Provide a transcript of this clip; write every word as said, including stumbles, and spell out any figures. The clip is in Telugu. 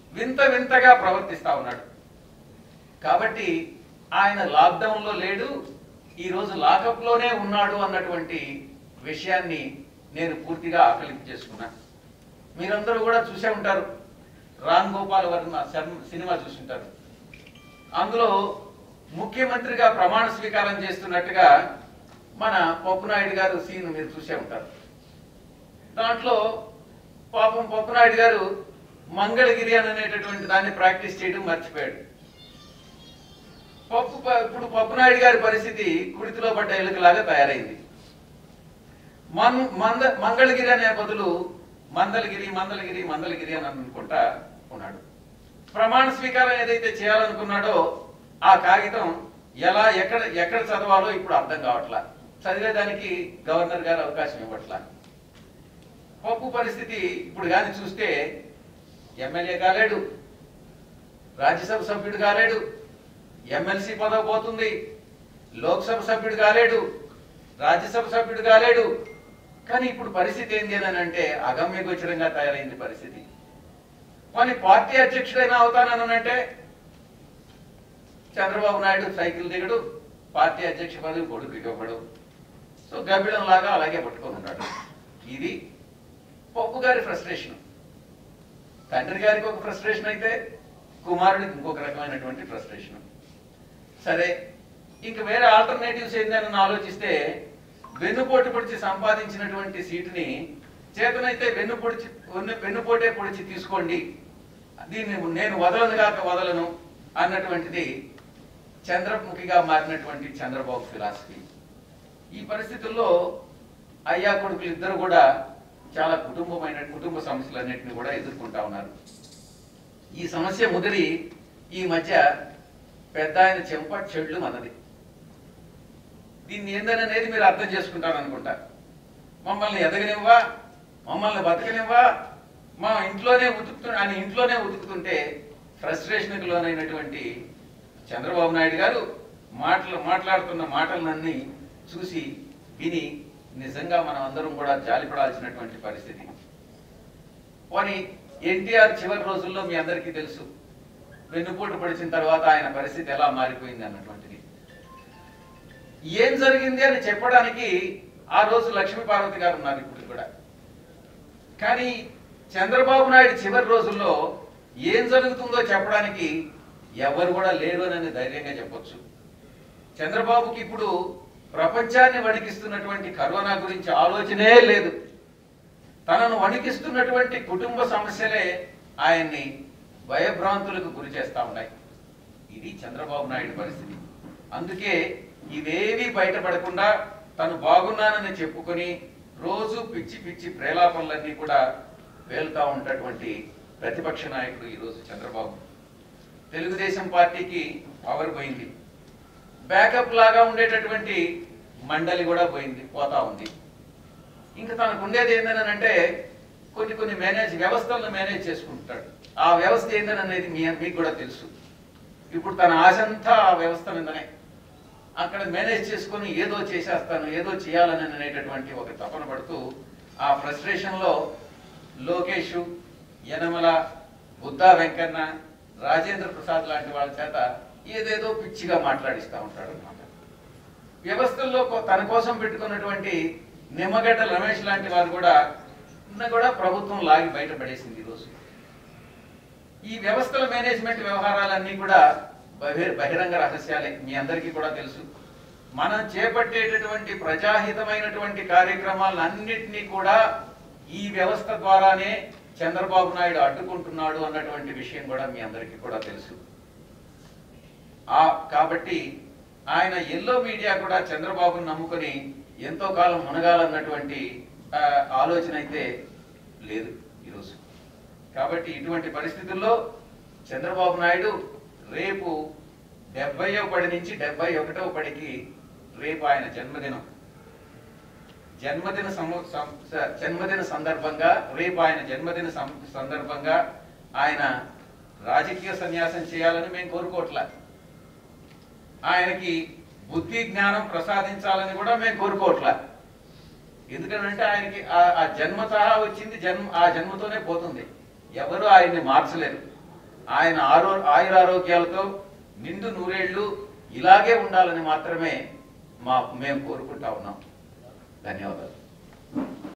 వింత వింతగా ప్రవర్తిస్తా ఉన్నాడు. కాబట్టి ఆయన లాక్డౌన్లో లేడు, ఈరోజు లాకప్లోనే ఉన్నాడు అన్నటువంటి విషయాన్ని నేను పూర్తిగా ఆకలింపు చేసుకున్నా. మీరందరూ కూడా చూసే ఉంటారు, రామ్ గోపాల్ వర్మ సినిమా చూసుంటారు. అందులో ముఖ్యమంత్రిగా ప్రమాణ స్వీకారం చేస్తున్నట్టుగా మన పప్పునాయుడు గారు సీన్ మీరు చూసే ఉంటారు. దాంట్లో పాపం పప్పునాయుడు గారు మంగళగిరి అని అనేటటువంటి దాన్ని ప్రాక్టీస్ చేయడం మర్చిపోయాడు. పప్పు ఇప్పుడు పప్పునాయుడు గారి పరిస్థితి కుడితిలో పడ్డ ఎలుకలాగా తయారైంది. మన్ మంద మంగళగిరి అనే బదులు మందలగిరి మందలగిరి మందలగిరి అని అనుకుంటా ఉన్నాడు. ప్రమాణ స్వీకారం ఏదైతే చేయాలనుకున్నాడో ఆ కాగితం ఎలా ఎక్కడ ఎక్కడ చదవాలో ఇప్పుడు అర్థం కావట్లా, చదివేదానికి గవర్నర్ గారు అవకాశం ఇవ్వట్లా. పప్పు పరిస్థితి ఇప్పుడు కానీ చూస్తే ఎమ్మెల్యే కాలేడు, రాజ్యసభ సభ్యుడు కాలేడు, ఎమ్మెల్సీ పదవి పోతుంది, లోక్సభ సభ్యుడు కాలేడు, రాజ్యసభ సభ్యుడు కాలేడు. కానీ ఇప్పుడు పరిస్థితి ఏంటి అని అంటే అగమ్య గోచరంగా తయారైంది పరిస్థితి. కానీ పార్టీ అధ్యక్షుడైనా అవుతానంటే చంద్రబాబు నాయుడు సైకిల్ దిగడు, పార్టీ అధ్యక్ష పదవి కొడుకు ఇవ్వడు. సో గబ్బిడం లాగా అలాగే పట్టుకొని ఉన్నాడు. ఇది పప్పు గారి ఫ్రస్ట్రేషన్. తండ్రి గారికి ఒక ఫ్రస్ట్రేషన్ అయితే కుమారుడికి ఇంకొక రకమైనటువంటి ఫ్రస్ట్రేషన్. సరే, ఇంక వేరే ఆల్టర్నేటివ్స్ ఏందని ఆలోచిస్తే వెన్నుపోటు పొడిచి సంపాదించినటువంటి సీటుని చేతనైతే వెన్ను పొడిచి వెన్నుపోటే పొడిచి తీసుకోండి, దీన్ని నేను వదలను కాక వదలను అన్నటువంటిది చంద్రముఖిగా మారినటువంటి చంద్రబాబు ఫిలాసఫీ. ఈ పరిస్థితుల్లో అయ్యా కొడుకులు ఇద్దరు కూడా చాలా కుటుంబమైన కుటుంబ సమస్యలన్నింటినీ కూడా ఎదుర్కొంటా ఉన్నారు. ఈ సమస్య ముదిరి ఈ మధ్య పెద్ద ఆయన చెంప చెడ్లు అన్నది. దీన్ని ఏందనేది మీరు అర్థం చేసుకుంటారనుకుంటా. మమ్మల్ని ఎదగనివ్వా, మమ్మల్ని బతకనివ్వా, మా ఇంట్లోనే ఉతుకుతు అని ఇంట్లోనే ఉతుకుతుంటే ఫ్రస్ట్రేషన్కి లోనైనటువంటి చంద్రబాబు నాయుడు గారు మాటలు మాట్లాడుతున్న మాటలన్నీ చూసి విని నిజంగా మనం అందరం కూడా జాలిపడాల్సినటువంటి పరిస్థితి. కానీ ఎన్టీఆర్ చివరి రోజుల్లో మీ అందరికీ తెలుసు, వెన్నుపోటు పడిచిన తర్వాత ఆయన పరిస్థితి ఎలా మారిపోయింది అన్నటువంటిది. ఏం జరిగింది అని చెప్పడానికి ఆ రోజు లక్ష్మీ పార్వతి గారు ఉన్నారు ఇప్పుడు కూడా. కానీ చంద్రబాబు నాయుడు చివరి రోజుల్లో ఏం జరుగుతుందో చెప్పడానికి ఎవరు కూడా లేరు అని ధైర్యంగా చెప్పొచ్చు. చంద్రబాబుకి ఇప్పుడు ప్రపంచాన్ని వణికిస్తున్నటువంటి కరోనా గురించి ఆలోచనే లేదు. తనను వణికిస్తున్నటువంటి కుటుంబ సమస్యలే ఆయన్ని భయభ్రాంతులకు గురి చేస్తా ఉన్నాయి. ఇది చంద్రబాబు నాయుడు పరిస్థితి. అందుకే ఇవేవి బయటపడకుండా తను బాగున్నానని చెప్పుకొని రోజు పిచ్చి పిచ్చి ప్రేలాపనలన్నీ కూడా వేలుతా ఉన్నటువంటి ప్రతిపక్ష నాయకుడు ఈరోజు చంద్రబాబు. తెలుగుదేశం పార్టీకి పవర్ పోయింది, బ్యాకప్ లాగా ఉండేటటువంటి మండలి కూడా పోయింది, పోతా ఉంది. ఇంకా తనకు ఉండేది ఏంటనంటే కొన్ని కొన్ని మేనేజ్ వ్యవస్థలను మేనేజ్ చేసుకుంటాడు. ఆ వ్యవస్థ ఏంటనేది మీ మీకు కూడా తెలుసు. ఇప్పుడు తన ఆశంతా ఆ వ్యవస్థ మీదనే. అక్కడ మేనేజ్ చేసుకొని ఏదో చేసేస్తాను, ఏదో చేయాలని అనేటటువంటి ఒక తపన పడుతూ ఆ ఫ్రస్ట్రేషన్లో లోకేష్, యనమల, బుద్ధా వెంకన్న, రాజేంద్ర ప్రసాద్ లాంటి వాళ్ళ చేత ఏదేదో పిచ్చిగా మాట్లాడిస్తూ ఉంటాడు అన్నమాట. వ్యవస్థల్లో తన కోసం పెట్టుకున్నటువంటి నిమ్మగడ్డ రమేష్ లాంటి వారు కూడా కూడా ప్రభుత్వం లాగి బయటపడేసింది ఈరోజు. ఈ వ్యవస్థల మేనేజ్మెంట్ వ్యవహారాలన్నీ కూడా బహిరంగ రహస్యాలే, మీ అందరికీ కూడా తెలుసు. మనం చేపట్టేటటువంటి ప్రజాహితమైనటువంటి కార్యక్రమాలన్నింటినీ కూడా ఈ వ్యవస్థ ద్వారానే చంద్రబాబు నాయుడు అడ్డుకుంటున్నాడు అన్నటువంటి విషయం కూడా మీ అందరికీ కూడా తెలుసు. ఆ కాబట్టి ఆయన ఎల్లో మీడియా కూడా చంద్రబాబును నమ్ముకొని ఎంతో కాలం మునగాలన్నటువంటి ఆలోచన అయితే లేదు ఈరోజు. కాబట్టి ఇటువంటి పరిస్థితుల్లో చంద్రబాబు నాయుడు రేపు డెబ్బైవ పడి నుంచి డెబ్బై ఒకటవ పడికి రేపు ఆయన జన్మదినం. జన్మదిన జన్మదిన సందర్భంగా రేపు ఆయన జన్మదిన సందర్భంగా ఆయన రాజకీయ సన్యాసం చేయాలని మేము కోరుకోవట్లా. ఆయనకి బుద్ధి జ్ఞానం ప్రసాదించాలని కూడా మేము కోరుకోవట్లా. ఎందుకంటే ఆయనకి ఆ జన్మతహా వచ్చింది, జన్మ ఆ జన్మతోనే పోతుంది. ఎవరు ఆయన్ని మార్చలేరు. ఆయన ఆరో ఆయురారోగ్యాలతో నిండు నూరేళ్లు ఇలాగే ఉండాలని మాత్రమే మా మేము కోరుకుంటా ఉన్నాం. ధన్యవాదాలు.